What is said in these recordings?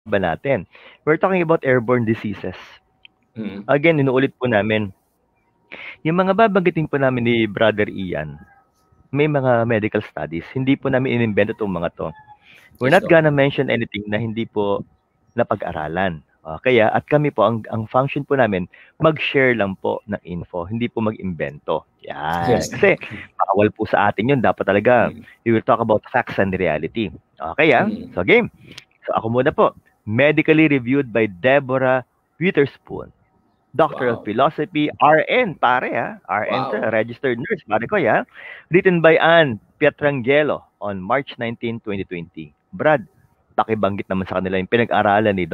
ba natin? We're talking about airborne diseases. Again, inuulit po namin, yung mga babanggitin po namin ni Brother Ian, may mga medical studies. Hindi po namin inimbento itong mga to. We're not gonna mention anything na hindi po napag-aralan. Kaya, at kami po, ang function po namin, mag-share lang po ng info, hindi po mag-imbento. Yan. Yes. Kasi, bawal po sa atin yun. Dapat talaga, we will talk about facts and reality. Kaya, so game. So ako muna po, medically reviewed by Deborah Witherspoon. Doctor of Philosophy, RN, pare ha. RN, registered nurse, pare ko ya. Written by Ann Pietrangelo on March 19, 2020. Brad, pakibanggit naman sa kanila yung pinag-aralan ni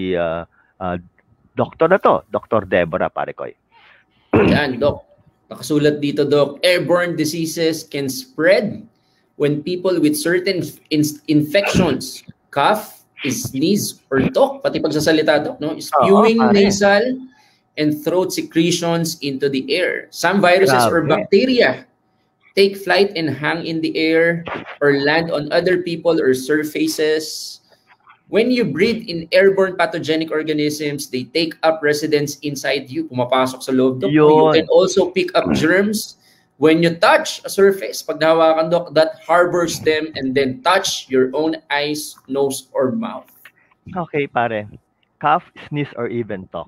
Doktor na to, Dr. Deborah, pare ko. Yan, Doc. Nakasulat dito, Doc. Airborne diseases can spread when people with certain infections, cough, sneeze, or talk, pati pagsasalita, Doc, no? Spewing nasal and throat secretions into the air. Some viruses or bacteria take flight and hang in the air or land on other people or surfaces. When you breathe in airborne pathogenic organisms, they take up residence inside you. Pumapasok sa loob, Doc. You can also pick up germs when you touch a surface. Pag nahawakan, Doc, that harbors them and then touch your own eyes, nose, or mouth. Okay, pare. Cough, sneeze, or even talk.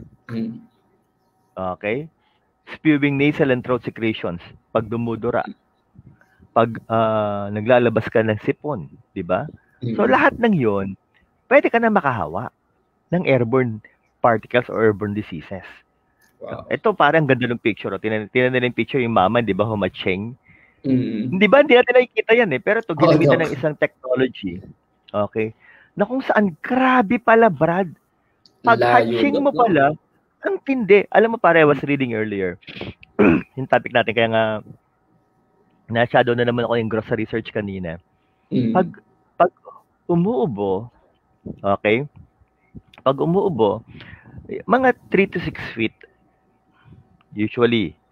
Okay? Spewing nasal and throat secretions. Pag dumudura. Pag naglalabas ka ng sipon. Diba? So, lahat ng yon pwede ka na makahawa ng airborne particles or airborne diseases. Wow. Ito parang ganda ng picture. Tinan nila yung picture yung mama, di ba, humacheng? Di ba, hindi natin nakikita yan eh. Pero ito, ginamitan ng isang technology. Okay? Na kung saan, grabe pala, Brad. Pag hatching mo pala, ang tindi. Alam mo, pare, I was reading earlier. Yung topic natin, kaya nga, na-shadow na naman ako yung grocery research kanina. Pag umuubo, okay? Pag umuubo, mga 3 to 6 feet, usually,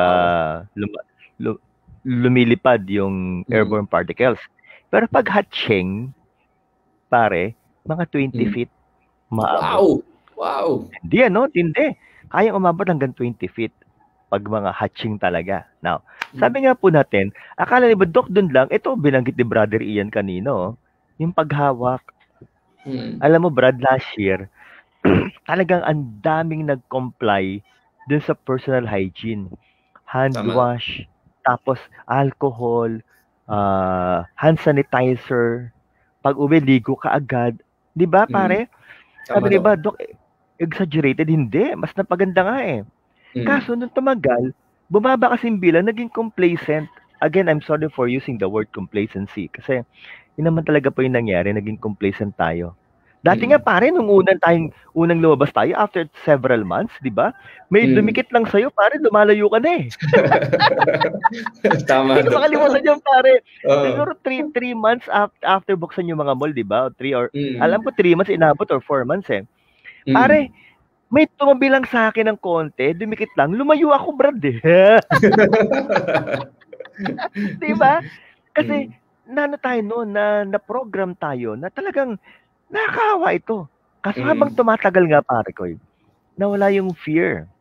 lumilipad yung airborne particles. Pero pag hatching, pare, mga 20 feet, maabot. Wow! Hindi, hindi. Kayang umabot hanggang 20 feet pag mga hatching talaga. Now, sabi nga po natin, akala ni ba, Doc, dun lang, ito binanggit ni Brother Ian kanino, yung paghawak. Alam mo, Brad, last year, talagang ang daming nag-comply dun sa personal hygiene. Hand wash, tapos alcohol, hand sanitizer, pag uwi, ligo ka agad. Di ba, pare? Sabi ni ba, Doc, exaggerated? Hindi. Mas napaganda nga eh. Kaso, nung tumagal, bumaba kasing bilang, naging complacent. Again, I'm sorry for using the word complacency. Kasi, yun naman talaga po yung nangyari, naging complacent tayo. Dati nga pare, nung unang lumabas tayo, after several months, di ba? May dumikit lang sa'yo, pare, lumalayo ka na eh. Tama. Hindi ko makalimutan yan, pare. Siguro 3 months after buksan yung mga mall, di ba? Alam ko 3 months inabot or 4 months eh. Pare, may tumabi lang sa akin ng konti, dumikit lang, lumayo ako, Brad eh. Di ba? Kasi, tayo noon, na-program tayo, na talagang nakakahawa ito. Kaso habang tumatagal nga, pare ko, nawala yung fear.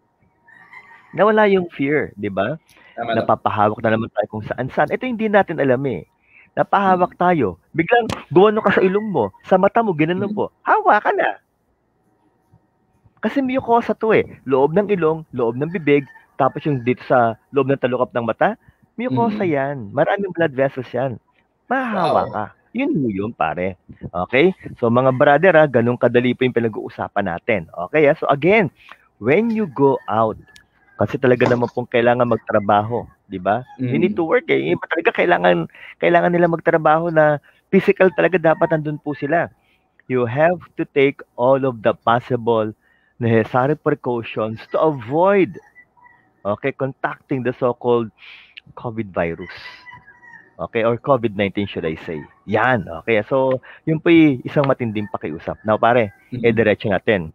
Di ba? Napapahawak na naman tayo kung saan-saan. Ito hindi natin alam eh. Napahawak tayo. Biglang gumano ka sa ilong mo, sa mata mo, ginanon mo. Hawa ka na. Kasi mucosa to eh. Loob ng ilong, loob ng bibig, tapos yung dito sa loob ng talukap ng mata, mucosa yan. Maraming blood vessels yan. Mahahawa ka. Yun, pare. Okay? So, mga brother, ganun kadali po yung pinag-uusapan natin. Okay? So, again, when you go out, kasi talaga naman pong kailangan magtrabaho. Di ba? You need to work eh. Iba talaga kailangan nila magtrabaho na physical talaga dapat nandun po sila. You have to take all of the possible necessary precautions to avoid contacting the so-called COVID virus. Okay, or COVID-19 should I say. Yan, okay. So, yun po yung isang matinding pakiusap. Now, pare, diretso natin.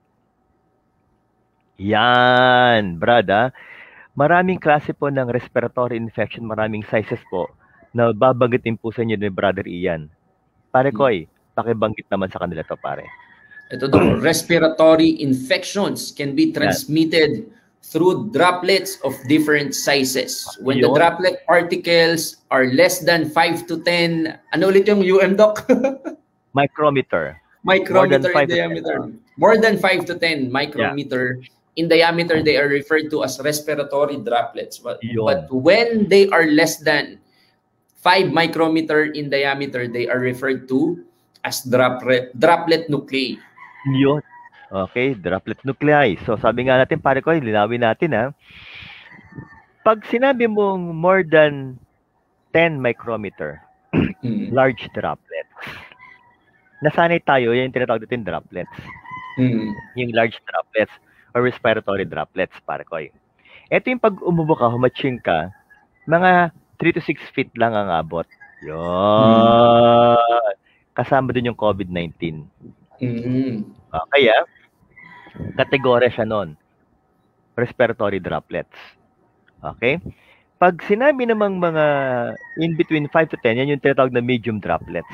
Yan, Brad, maraming klase po ng respiratory infection, maraming sizes po na babanggitin po sa inyo ni Brother Ian. Pare Koy, Pakibanggit naman sa kanila to, pare. Ito, Doc, respiratory infections can be transmitted through droplets of different sizes. When the droplet particles are less than 5 to 10, ano ulit yung Doc? Micrometer. Micrometer in diameter. More than 5 to 10 micrometer in diameter, they are referred to as respiratory droplets. But when they are less than 5 micrometer in diameter, they are referred to as droplet nuclei. Yun. Okay, droplet nuclei. So sabi nga natin, pare ko, linawin natin ha. Pag sinabi mong more than 10 micrometer, large droplets, nasanay tayo, yan yung tinatawag natin droplets. Yung large droplets or respiratory droplets, pare ko. Ito yung pag umubo ka, humaching ka, mga 3 to 6 feet lang ang abot. Yun. Kasama din yung COVID-19. Kaya, kategorya siya nun. Respiratory droplets. Okay? Pag sinabi namang mga in between 5 to 10, yan yung tinatawag na medium droplets.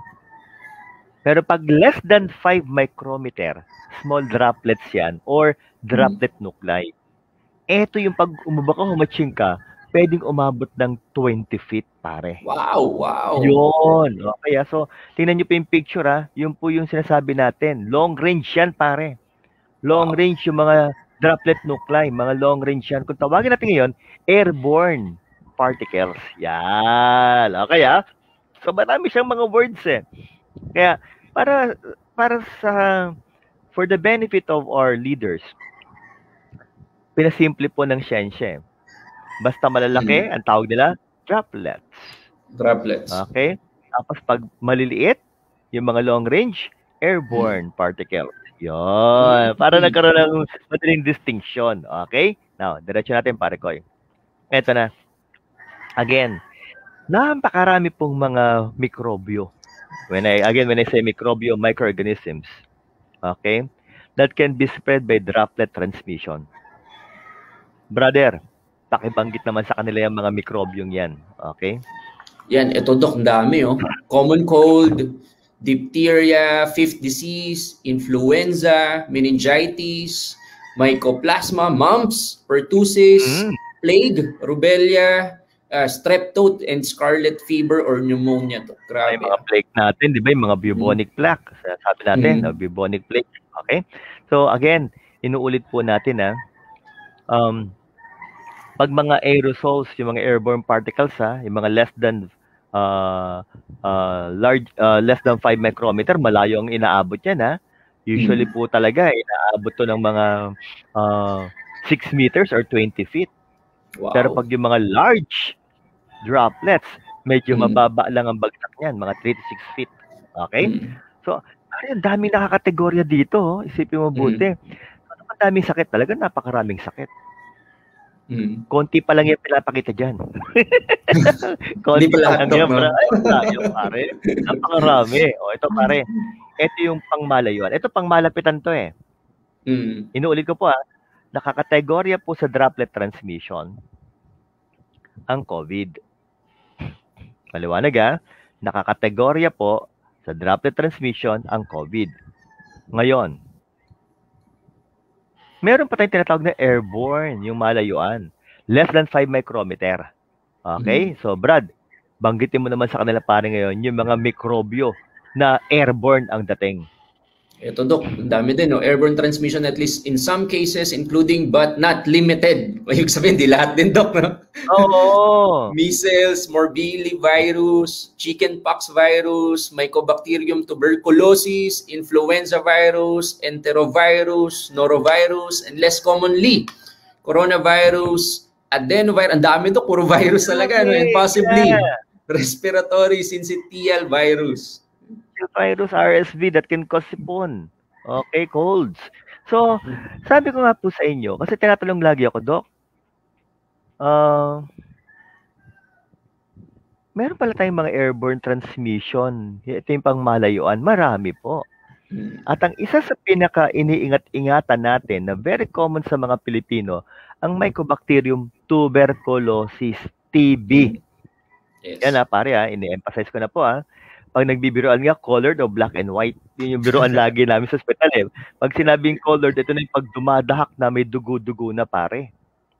Pero pag less than 5 micrometer, small droplets yan or droplet nuclei. Ito yung pag umubak ka, humaching ka, pwedeng umabot ng 20 feet, pare. Wow! Yun. Kaya so, tingnan nyo po yung picture ha. Yun po yung sinasabi natin. Long range yan, pare. Long range yung mga droplet nuclei, mga long range yan. Kung tawagin natin ngayon, airborne particles. Yan. Kaya, so marami siyang mga words eh. Kaya, para sa, for the benefit of our leaders, pinasimple po ng siyensya. Basta malalaki, ang tawag nila, droplets. Droplets. Okay? Tapos pag maliliit, yung mga long range, airborne particles. Yun. Para nagkaroon ng madaling distinction. Okay? Now, diretso natin, pare ko. Eto na. Again, napakarami pong mga mikrobyo. When I say mikrobyo, microorganisms. Okay? That can be spread by droplet transmission. Brother, pakibanggit naman sa kanila yung mga mikrobyong yan. Okay? Yan, ito Doc, dami Common cold, diphtheria, fifth disease, influenza, meningitis, mycoplasma, mumps, pertussis, plague, rubella, strep throat, and scarlet fever or pneumonia. Grabe. May mga plague natin, di ba? Yung mga bubonic plague. Sabi natin, bubonic plague. Okay? So again, inuulit po natin pag mga aerosols, yung mga airborne particles yung mga less than less than 5 micrometer, malayo ang inaabot yan Usually po talaga inaabot to ng mga 6 meters or 20 feet. Wow. Pero pag yung mga large droplets, medyo mababa lang ang bagsak niyan, mga 3 to 6 feet. Okay? So, ang daming nakakategorya dito. Isipin mo buti. Ang daming sakit talaga, napakaraming sakit. Konti pa lang yung pinapakita dyan. Konti pa lang yan, pare. Napakarami. Ito pare. Ito yung pangmalayuan. Ito pangmalapitan to Inuulit ko po nakakategorya po sa droplet transmission ang COVID. Maliwanag nakakategorya po sa droplet transmission ang COVID. Ngayon, meron pa tayong tinatawag na airborne, yung malayuan. Less than 5 micrometer. Okay? So, Brad, banggitin mo naman sa kanila pare ngayon yung mga mikrobyo na airborne ang dating. Ito, Doc, dami din. Airborne transmission, at least in some cases, including but not limited. Ibig sabihin, di lahat din, Doc. No? Oo. Measles, morbillivirus, chickenpox virus, mycobacterium tuberculosis, influenza virus, enterovirus, norovirus, and less commonly, coronavirus, adenovirus. Ang dami, Doc. Puro virus talaga. And possibly, respiratory syncytial virus. Virus, RSV that can cause sipon. Okay, colds. So, sabi ko nga po sa inyo, kasi tinatanong lagi ako, Doc, meron pala tayong mga airborne transmission. Ito yung pangmalayuan. Marami po. At ang isa sa pinaka-iniingat-ingatan natin na very common sa mga Pilipino, ang Mycobacterium tuberculosis, TB. Yes. Yan pare ini-emphasize ko na po pag nagbibiroan nga, colored o black and white. Yun yung biroan lagi namin sa ospital eh. Pag sinabing colored, ito na yung pag dumadahak na may dugo-dugo na pare.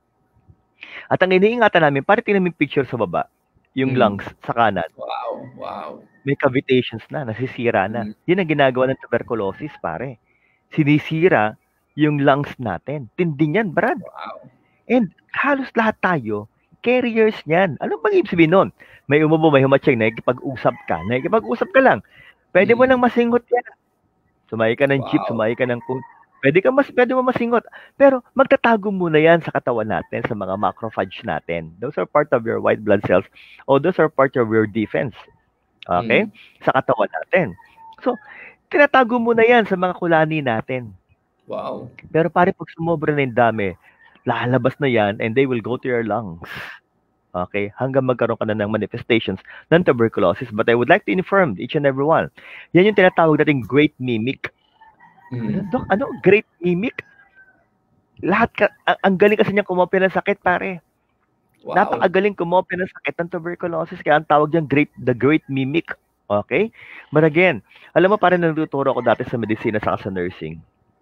At ang iniingatan namin, pare tingnan yung picture sa baba, yung lungs sa kanan. Wow. May cavitations na, nasisira na. Yun ang ginagawa ng tuberculosis, pare. Sinisira yung lungs natin. Tindi yan, Brad. Wow. And halos lahat tayo, carriers niyan. Ano bang ibig sabihin nun? May umubo, may humatsing, nakikipag-usap ka lang. Pwede mo nang masingot yan. Sumakay ka ng jeep, sumakay ka ng pwede mo masingot. Pero magtatago muna yan sa katawan natin, sa mga macrophage natin. Those are part of your white blood cells or those are part of your defense. Okay? Sa katawan natin. So, tinatago muna yan sa mga kulani natin. Wow. Pero pare, pag sumobra na yung dami, lalabas na yan and they will go to your lungs. Okay? Hanggang magkaroon ka na ng manifestations ng tuberculosis. But I would like to inform each and everyone, yan yung tinatawag nating great mimic. Dok, ano? Great mimic? Lahat ang galing kasi niya kumopya ng sakit, pare. Wow. Napakagaling kumopya ng sakit ng tuberculosis. Kaya ang tawag dyan, the great mimic. Okay? But again, alam mo, parang nagtuturo ako dati sa medicina saka sa nursing.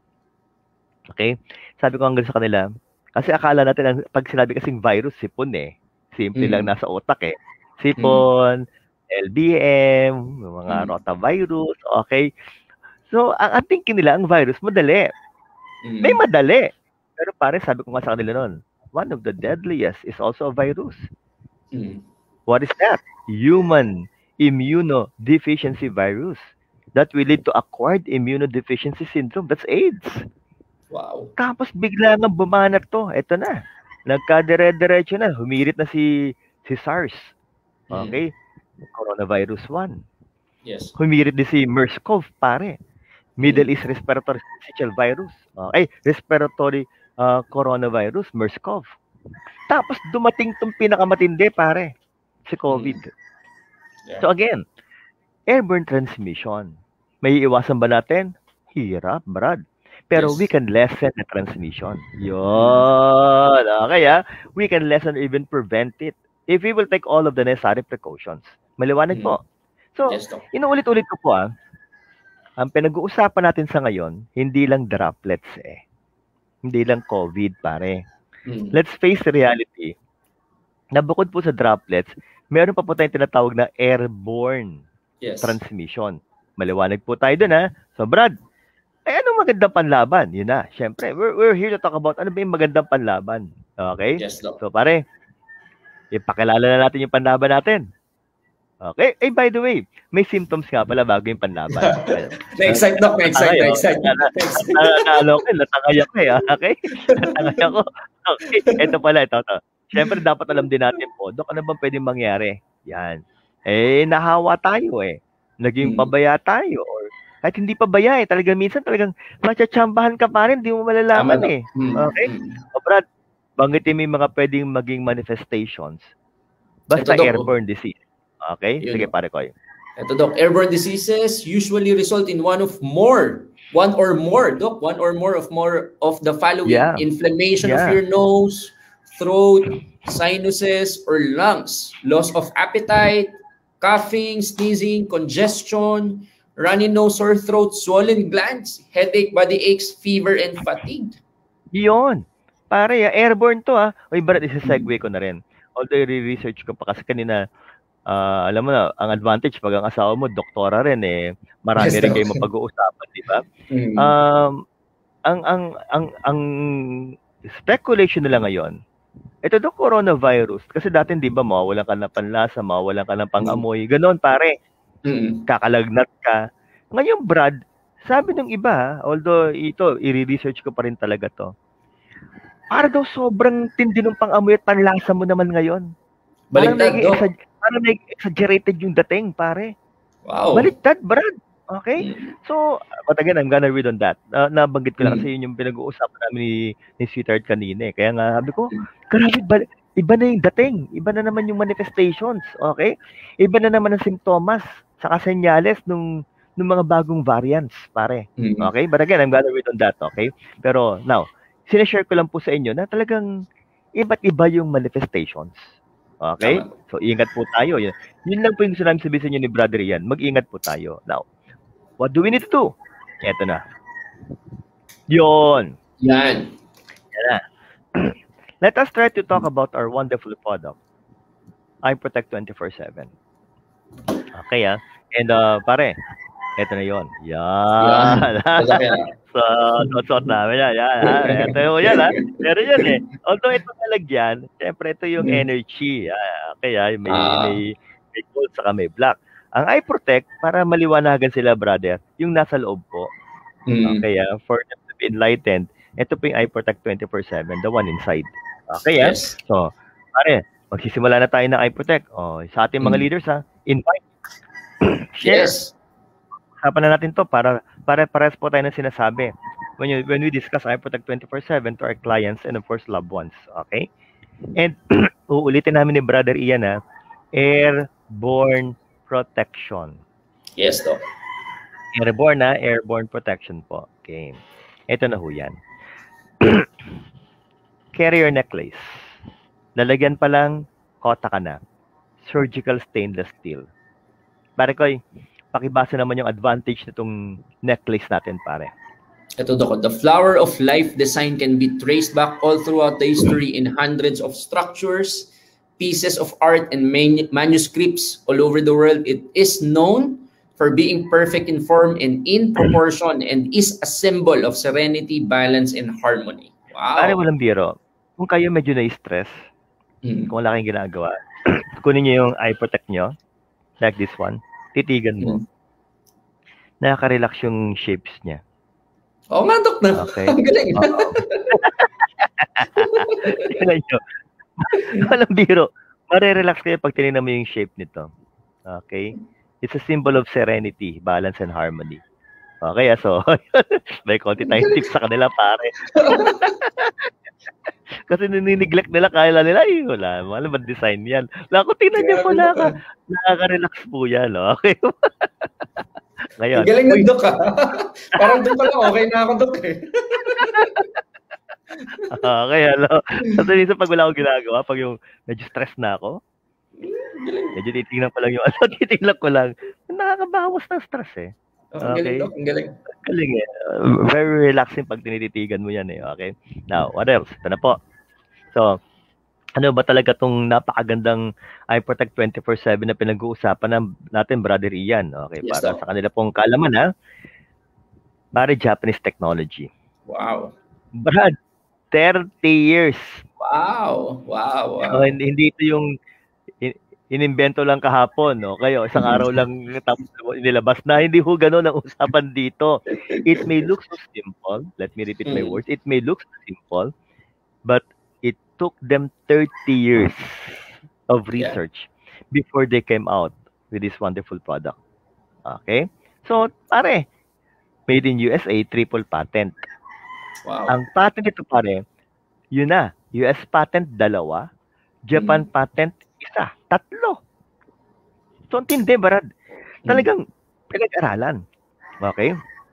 Okay? Sabi ko hanggang sa kanila, kasi akala natin, pag sinabi kasing virus, sipon eh. Simple lang nasa utak eh. Sipon, LBM, mga rotavirus, okay? So, ang thinking nila, ang virus, madali. May madali. Pero pare, sabi ko nga sa kanila noon, one of the deadliest is also a virus. What is that? Human immunodeficiency virus. That will lead to acquired immunodeficiency syndrome. That's AIDS. Wow. Tapos bigla nga bumanat to. Ito na. Nagkadire-diretso na. Humirit na si SARS. Okay? Coronavirus 1. Yes. Humirit din si MERS-CoV, pare. Middle East Respiratory Syncytial Virus. Okay? Respiratory coronavirus, MERS-CoV. Tapos dumating tong pinakamatindi, pare. Si COVID. Yeah. So again, airborne transmission. May iwasan ba natin? Hirap, Brad. Pero we can lessen the transmission. Yun. Okay, we can lessen or even prevent it if we will take all of the necessary precautions. Maliwanag po. So, inuulit-ulit ko po, ang pinag-uusapan natin sa ngayon, hindi lang droplets eh. Hindi lang COVID, pare. Let's face the reality. Na bukod po sa droplets, meron pa po tayong tinatawag na airborne transmission. Maliwanag po tayo dun, ha? So, Brad, anong magandang panlaban? Yun na. Siyempre, we're here to talk about ano ba yung magandang panlaban. Okay? Yes, Doc. So, pare, ipakilala na natin yung panlaban natin. Okay? By the way, may symptoms nga pala bago yung panlaban. Na-excite, Doc. Na-excite. Natangay ako eh. Okay? Natangay ako. Okay. Ito pala, ito. Siyempre, dapat alam din natin po, Dok, ano bang pwedeng mangyari? Yan. Nahawa tayo eh. Naging pabaya tayo or kahit hindi pa baya eh. Talagang minsan talagang matsatsambahan ka pa rin. Hindi mo malalaman eh. Okay? O Brad, banggitin mo yung mga pwedeng maging manifestations. Basta airborne disease. Okay? Sige, pare ko. Ito, Doc. Airborne diseases usually result in one or more, Doc. One or more of the following. Inflammation of your nose, throat, sinuses, or lungs. Loss of appetite, coughing, sneezing, congestion, runny nose, sore throat, swollen glands, headache, body aches, fever, and fatigue. Yun. Pare, airborne to O iba rin, isa-segue ko na rin. Although i-research ko pa kasi kanina, alam mo na, ang advantage pag ang asawa mo, doktora rin eh. Marami rin kayo mapag-uusapan, di ba? Ang speculation nila ngayon, ito do coronavirus. Kasi dati, di ba, mawawalan ka ng panlasa, mawawalan ka ng pang-amoy. Ganon, pare. Kakalagnat ka. Ngayon, Brad, sabi ng iba, although ito, i-research ko pa rin talaga to, para daw sobrang tindi ng pang-amoy at panlasa mo naman ngayon. Baliktad, parang nag-exaggerated yung dating, pare. Wow. Baliktad, Brad. Okay? So, but again, I'm gonna read on that. Nabanggit ko lang kasi yun yung pinag-uusapan namin ni Sweetheart kanina. Kaya nga, sabi ko, grabe, iba na yung dating. Iba na naman yung manifestations. Okay? Iba na naman ang simptomas saka senyales nung mga bagong variants, pare. Okay? But again, I'm gonna read on that. Okay? Pero, now, sinashare ko lang po sa inyo na talagang iba't iba yung manifestations. Okay? Tama. So, ingat po tayo. Yun lang po yung gusto namin sabihin sa inyo ni Brother Ian. Mag-ingat po tayo. Now, what do we need to do? Eto na. Yun. Yan. Yan na. Let us try to talk about our wonderful product, IProtect 24/7. Okay, And, pare, eto na yun. Yan. So, suot namin yan. Yan. Ito yung yan, Pero yan Although ito nalagyan, syempre ito yung Ener-Chi. Okay, may gold saka may black. Ang IProtect, para maliwanagan sila, brother, yung nasa loob po. Okay, for them to be enlightened, ito po yung IProtect 24/7, the one inside. Okay, Yes. So, pare, magsisimula na tayo ng IProtect. Sa ating mga leaders, invite. Share. Yes. Usapan na natin to para pares po tayo ng sinasabi when we discuss IProtect 24/7 to our clients and of course loved ones. Okay? And uulitin namin ni Brother Ian airborne protection. Yes, Doc. Airborne protection po. Okay. Ito na ho yan. Carrier necklace. Lalagyan pa lang, kota ka na. Surgical stainless steel. Pare koy, pakibasa naman yung advantage nitong necklace natin, pare. Ito, Doc. The flower of life design can be traced back all throughout the history in hundreds of structures, pieces of art, and manuscripts all over the world. It is known for being perfect in form and in proportion and is a symbol of serenity, balance, and harmony. Wow. Pare, walang biro. Kung kayo medyo na-stress, kung wala kayong ginagawa, kunin nyo yung IProtect nyo, like this one, titigan mo. Nakaka-relax yung shapes niya. Oo nga, Doc. Okay. Ang galing. Tingnan nyo. Walang biro. Mare-relax kayo pag tinignan mo yung shape nito. Okay? It's a symbol of serenity, balance, and harmony. Okay, so, may konti tayong tips sa kanila, pare. Kasi ninineglect nila, kaya nila, wala, malam ba design yan. Lako, tingnan niyo po, nakaka-relax po yan, okay? Ngayon. Ang galing ng Doc, Parang doon pa lang, okay na ako, Doc, Okay, Kasi minsan pag wala akong ginagawa, pag yung medyo stress na ako, medyo titingnan ko lang yung titingnan ko lang, nakakabawas ng stress Okay. Ang galing. Galing very relaxing pag tinititigan mo yan okay? Now, what else? Ito na po. So, ano ba talaga tong napakagandang IProtect 24/7 na pinag-uusapan natin, Brother Ian? Okay, yes, para sa kanila pong kaalaman, Pare, Japanese technology. Wow. Brad, 30 years. Wow. So, hindi ito yung inimbento lang kahapon, kayo isang araw lang tapos nilabas na. Hindi ho gano'n ang usapan dito. It may look so simple. Let me repeat my words. It may look so simple, but it took them 30 years of research before they came out with this wonderful product. Okay? So, pare, made in USA, triple patent. Wow. Ang patent ito, pare, yun na. US patent, 2. Japan patent, 1. 3. So, tindi, Brad. Talagang pinag-aralan. Okay?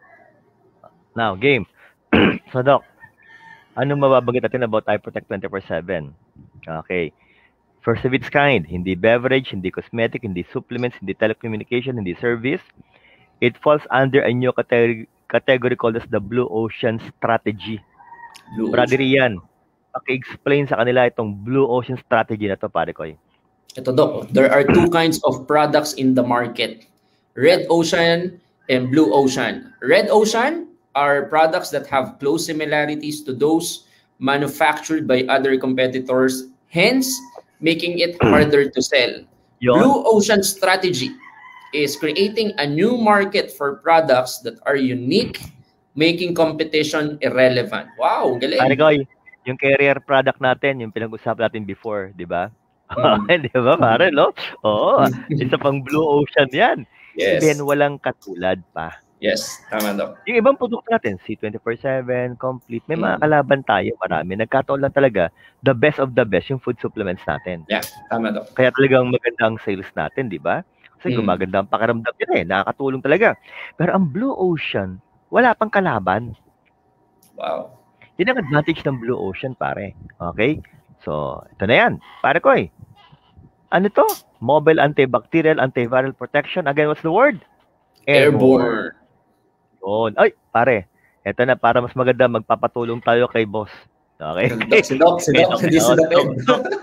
Now, game. So, Doc, anong mababanggit natin about IProtect 24/7? Okay. First of its kind, hindi beverage, hindi cosmetic, hindi supplements, hindi telecommunication, hindi service. It falls under a new category called as the Blue Ocean Strategy. Brother Ian, paki-explain sa kanila itong Blue Ocean Strategy na to, pare ko. Ito, Doc. There are 2 kinds of products in the market. Red Ocean and Blue Ocean. Red Ocean are products that have close similarities to those manufactured by other competitors, hence making it harder to sell. Blue Ocean Strategy is creating a new market for products that are unique, making competition irrelevant. Wow, galing. Pare ko, yung carrier product natin, yung pinag-usapan natin before, di ba? Di ba, pare, no? Oo, isa pang Blue Ocean yan. Yes. Then, walang katulad pa. Yes, tama, Doc. Yung ibang produkto natin, C24/7, Complete, may mga kalaban tayo, marami. Nagkataon lang talaga, the best of the best, yung food supplements natin. Yeah, tama, Doc. Kaya talagang maganda ang sales natin, di ba? Kasi gumaganda ang pakiramdam yun nakakatulong talaga. Pero ang Blue Ocean, wala pang kalaban. Wow. Yun ang advantage ng Blue Ocean, pare. Okay? So, ito na yan. Pare ko Ano to? Mobile antibacterial, antiviral protection. Again, what's the word? Airborne. Yun. Ay, pare. Ito na, para mas maganda, magpapatulong tayo kay boss. Okay? Si Doc. Hindi si Doc Ed.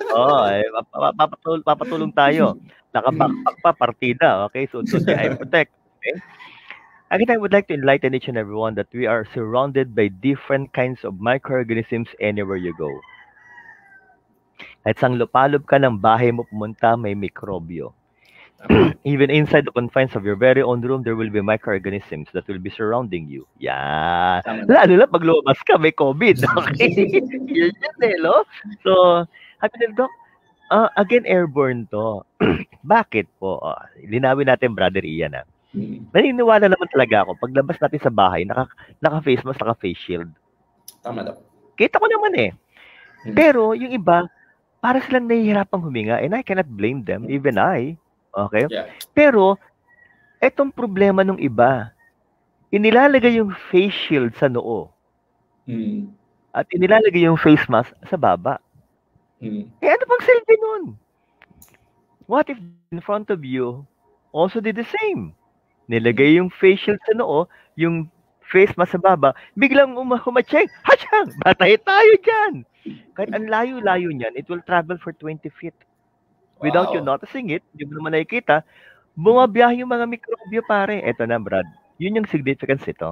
Papatulong tayo. Nakabackpack pa, partida. Okay? So, si IProtect. Okay? Again, I would like to enlighten each and everyone that we are surrounded by different kinds of microorganisms anywhere you go. At sang lupalob ka ng bahay mo pumunta, may mikrobyo. Even inside the confines of your very own room, there will be microorganisms that will be surrounding you. Yeah. Lalo na pag lumabas ka, may COVID. Okay? Yun no? So, sabi nila, Doc, again, airborne to. Bakit po? Linawin natin, Brother Ian. Naniniwala naman talaga ako, paglabas natin sa bahay, naka-face mask, naka-face shield. Tama daw. Kita ko naman eh. Pero, yung iba, para silang nahihirapang huminga, and I cannot blame them, even I. Okay? Yeah. Pero, etong problema ng iba, inilalagay yung face shield sa noo. At inilalagay yung face mask sa baba. Eh, ano pang silbi nun? What if in front of you also did the same? Nilagay yung face shield sa noo, yung face mask sa baba, biglang humacheck. Hachang! Batay tayo dyan! Kahit ang layo-layo niyan, it will travel for 20 feet. Without you noticing it, hindi mo naman nakikita, bumabiyahe yung mga mikrobyo, pare. Eto na, Brad. Yun yung significance ito.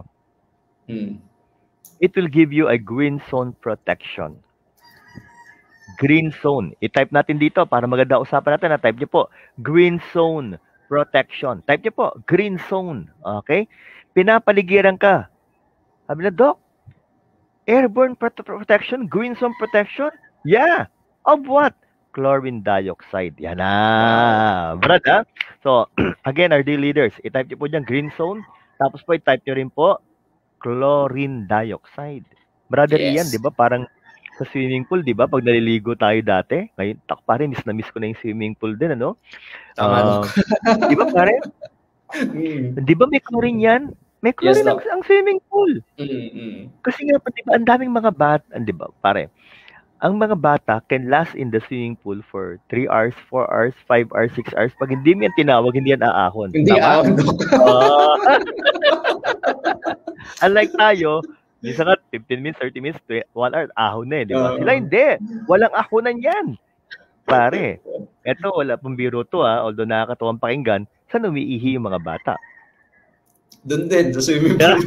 It will give you a green zone protection. Green zone. I-type natin dito para maganda usapan natin. Type nyo po, green zone protection. Type nyo po, green zone. Okay? Pinapaligiran ka. Sabi na, Doc, airborne protection, green zone protection? Yeah. Of what? Chlorine dioxide. Yan na. Brad, ha? So, again, our dear leaders, i-type nyo po dyan, green zone. Tapos po, i-type nyo rin po, chlorine dioxide. Brother Ian, di ba? Parang sa swimming pool, di ba? Pag naliligo tayo dati, ngayon, pare, miss na miss ko na yung swimming pool din, ano? Di ba, pare? Di ba may chlorine yan? May chlorine ang swimming pool. Kasi nga, di ba, ang daming mga di ba, pare? Ang mga bata can last in the swimming pool for 3 hours, 4 hours, 5 hours, 6 hours. Pag hindi mo yan tinawag, hindi yan aahon. Hindi aahon. Unlike tayo, minsan nga 15 minutes, 30 minutes, 1 hour, ahon na eh, di ba? Sila hindi. Walang ahonan yan. Pare, eto, wala pong biro to although nakakatuwang pakinggan, saan umiihi yung mga bata? Doon din, sa swimming pool.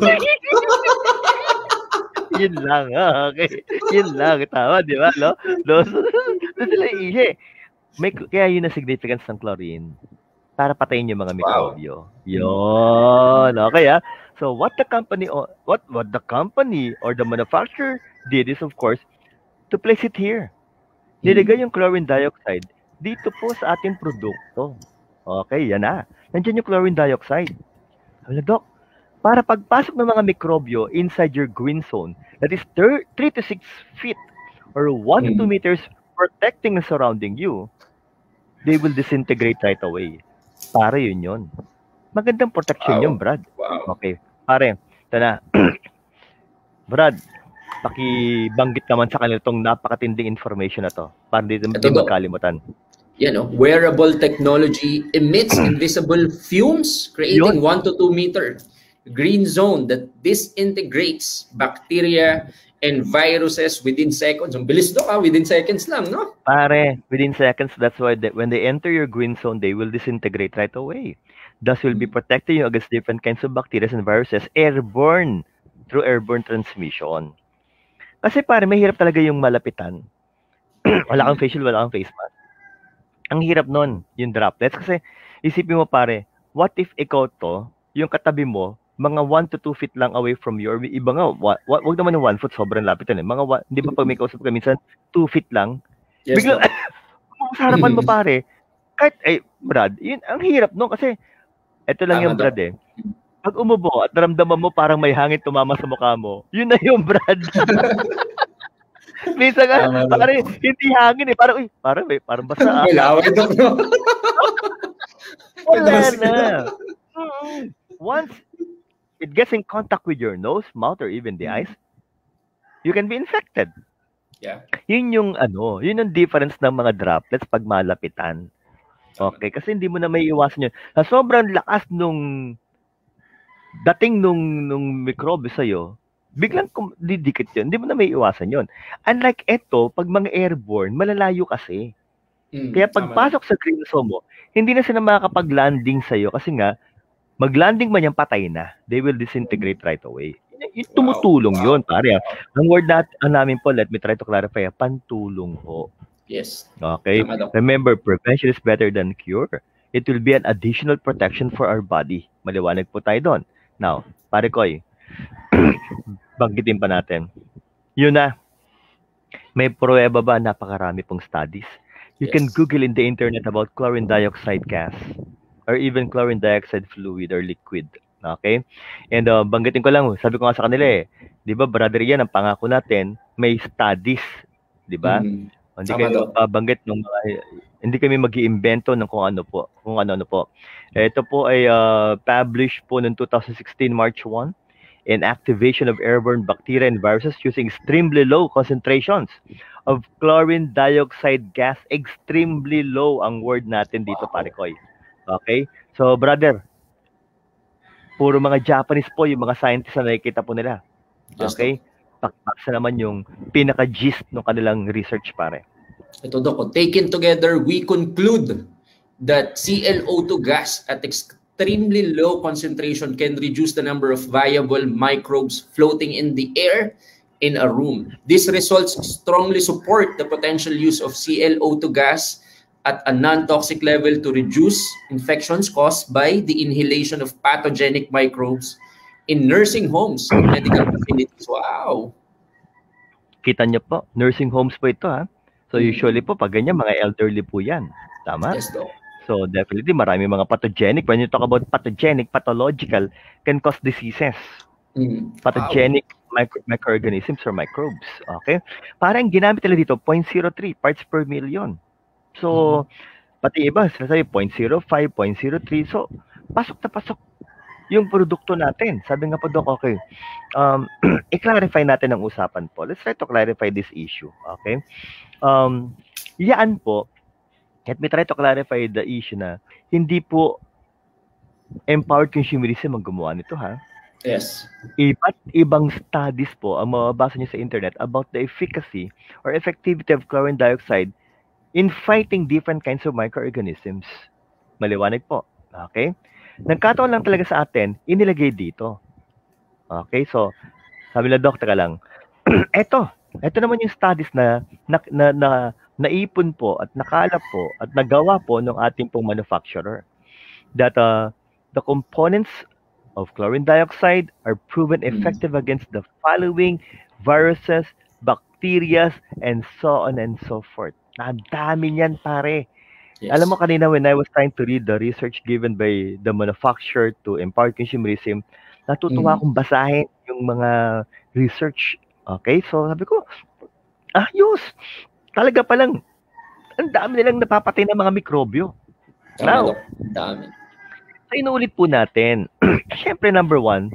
Yun lang, okay. Yun lang, tama, di ba? No? Doon sila ihi. Kaya yun ang significance ng chlorine. Para patayin yung mga mikrobyo. Yun, okay So what the company or the manufacturer did is, of course, to place it here. Nilagay yung chlorine dioxide dito po sa ating produkto. Okay, yan na. Nandiyan yung chlorine dioxide. Sabi na, Doc, para pagpasok ng mga mikrobyo inside your green zone, that is 3 to 6 feet or 1 to 2 meters protecting and surrounding you, they will disintegrate right away. Para yun. Magandang protection yun, Brad. Okay. Pare, ito na. Brad, pakibanggit naman sa kanila itong napakatinding information na to para hindi magkalimutan. Wearable technology emits invisible fumes creating 1 to 2 meter green zone that disintegrates bacteria and viruses within seconds. Ang bilis do within seconds lang, no? Pare, within seconds, that's why when they enter your green zone, they will disintegrate right away. Thus will be protecting you against different kinds of bacteria and viruses airborne through airborne transmission. Kasi pare, mahirap talaga yung malapitan. Wala kang facial, wala kang face mask. Ang hirap nun, yung droplets. Kasi isipin mo pare, what if ikaw to, yung katabi mo, mga 1 to 2 feet lang away from you, or iba nga, wag naman yung 1 foot, sobrang lapit yun eh. Hindi ba pag may kausap ka minsan, 2 feet lang? Yes, biglang, sa harapan mo pare, kahit, Brad, yun, ang hirap no, kasi, eto lang yung Brad eh. Pag umubo at naramdaman mo parang may hangin tumama sa mukha mo, yun na yung Brad. Minsan nga, pare, hindi hangin eh, parang basa. May laway daw, no? Wala na. Once it gets in contact with your nose, mouth, or even the eyes, you can be infected. Yeah. Yun yung difference ng mga droplets pag malapitan. Okay, kasi hindi mo na may iwasan yun. Sa sobrang lakas nung dating nung mikrobe sa'yo, biglang didikit yun. Hindi mo na may iwasan yun. Unlike eto, pag mga airborne, malalayo kasi. Kaya pagpasok sa green zone mo, hindi na sila makakapag-landing sa'yo kasi nga, mag-landing man yan, patay na. They will disintegrate right away. Yung tumutulong yun, pare. Ang word namin po, let me try to clarify, pantulong po. Yes. Okay? Remember, prevention is better than cure. It will be an additional protection for our body. Maliwanag po tayo doon. Now, pare Koy, banggitin pa natin. Yun na. May pruweba ba? Napakarami pong studies. You can Google in the internet about chlorine dioxide gas or even chlorine dioxide fluid or liquid. Okay? And banggitin ko lang, sabi ko nga sa kanila di ba, brother yan, ang pangako natin, may studies. Di ba? Hindi kayo magbabanggit ng mga, hindi kami mag-iimbento ng kung ano po. Ito po ay published po noong 2016 March 1 in activation of airborne bacteria and viruses using extremely low concentrations of chlorine dioxide gas. Extremely low ang word natin dito, pare Koy. Okay? So, brother, puro mga Japanese po yung mga scientists na nakikita po nila. Okay? Paksa naman yung pinaka-gist ng kanilang research, pare. Ito, Dok. Taken together, we conclude that ClO2 gas at extremely low concentration can reduce the number of viable microbes floating in the air in a room. These results strongly support the potential use of ClO2 gas at a non-toxic level to reduce infections caused by the inhalation of pathogenic microbes in nursing homes and medical facilities. Wow! Kita niyo po, nursing homes po ito ha. So usually po, pag ganyan, mga elderly po yan. Tama? Yes, Doc. So definitely, marami mga pathogenic. When you talk about pathogenic, pathological, can cause diseases. Pathogenic microorganisms or microbes. Okay? Parang ginamit nila dito, 0.03 parts per million. So, pati iba, sinasabi 0.05, 0.03. So, pasok na pasok yung produkto natin. Sabi nga po, Doc, okay, i-clarify natin ang usapan po. Let's try to clarify this issue. Okay? Yan po, let me try to clarify the issue na hindi po empowered consumerism ang gumawa nito, ha? Yes. Iba't ibang studies po ang mababasa niyo sa internet about the efficacy or effectivity of chlorine dioxide in fighting different kinds of microorganisms. Maliwanag po. Okay? Nagkataon lang talaga sa atin, inilagay dito. Okay? So, sabi na, Doc, taka lang. Ito naman yung studies na naipon po at nakalap po at nagawa po ng ating pong manufacturer. That the components of chlorine dioxide are proven effective against the following viruses, bacteria, and so on and so forth. Ang dami niyan, pare. Yes. Alam mo kanina when I was trying to read the research given by the manufacturer to empower consumerism, natutuwa akong basahin yung mga research. Okay? So sabi ko, ayos! Talaga palang, ang dami nilang napapatay ng mga mikrobyo. Now, dami. So inuulit po natin. Siyempre, number 1,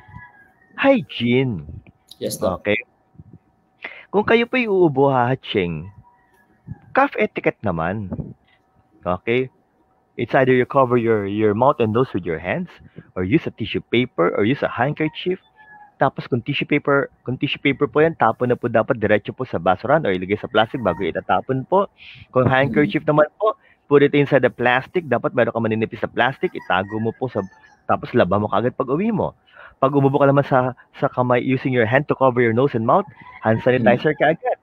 hygiene. Yes, Doc. Okay? Kung kayo po uubo, hahatsing, cough etiquette naman. Okay? It's either you cover your mouth and nose with your hands, or use a tissue paper, or use a handkerchief. Tapos kung tissue paper po yan, tapon na po dapat diretso po sa basuran or ilagay sa plastic bago itatapon po. Kung handkerchief naman po, put it inside the plastic. Dapat meron ka maninipis sa plastic, itago mo po tapos laban mo kagad pag uwi mo. Pag umubo ka naman sa kamay using your hand to cover your nose and mouth, hand sanitizer ka agad.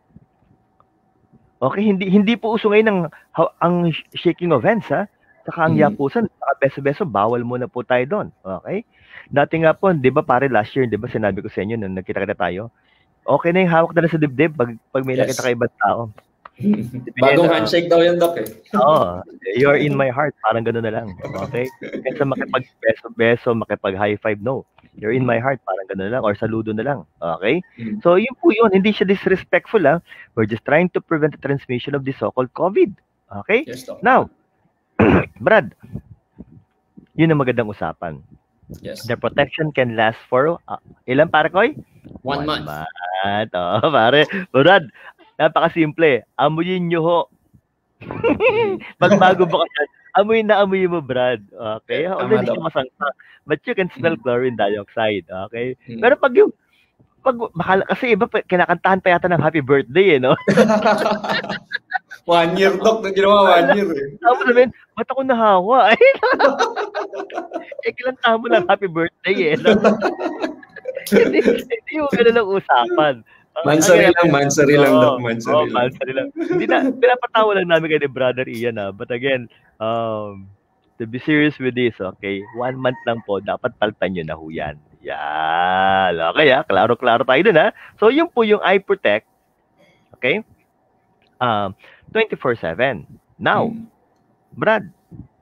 Okay, hindi po uso ngayon ang shaking of hands, ha? Saka ang yapusan, saka beso-beso, bawal muna po tayo doon. Okay? Dati nga po, di ba pare, last year, di ba sinabi ko sa inyo nung nagkita-kita tayo, okay na yung hawak na sa dibdib pag may nakita ka ibang tao. Bagong handshake daw yan, Doc, eh. Oo. You're in my heart. Parang gano'n na lang. Okay? Kaysa makipag-beso, makipag-high five, no. You're in my heart. Parang gano'n na lang. Or saludo na lang. Okay? So, yun po yun. Hindi siya disrespectful, ha. We're just trying to prevent the transmission of the so-called COVID. Okay? Yes, Doc. Now, Brad, yun ang magandang usapan. Yes. The protection can last for, ilan pare koy? 1 month. Oo, pare. Brad, napakasimple. Amuyin nyo ho. Pag bago amoy na amoy mo, Brad. Okay? Although Tama, hindi siya Doc. masangkang, but you can smell chlorine dioxide. Okay? Mm. Pero kasi iba, kinakantahan pa yata ng happy birthday, no? 1 year, Doc, na ginawa 1 year eh. Tapos sabihin, ba't ako nahawa? Kinantahan mo ng happy birthday, no? Hindi mo ganun ang usapan. Mansari lang, Doc, mansari lang. Mansari lang. Hindi na, pinapatawa lang namin kay Brother Ian, But again, to be serious with this, okay? 1 month lang po, dapat paltan nyo na ho yan. Yan. Okay, klaro-klaro tayo dun, So, yun po yung IProtect, okay? 24/7. Now, Brad,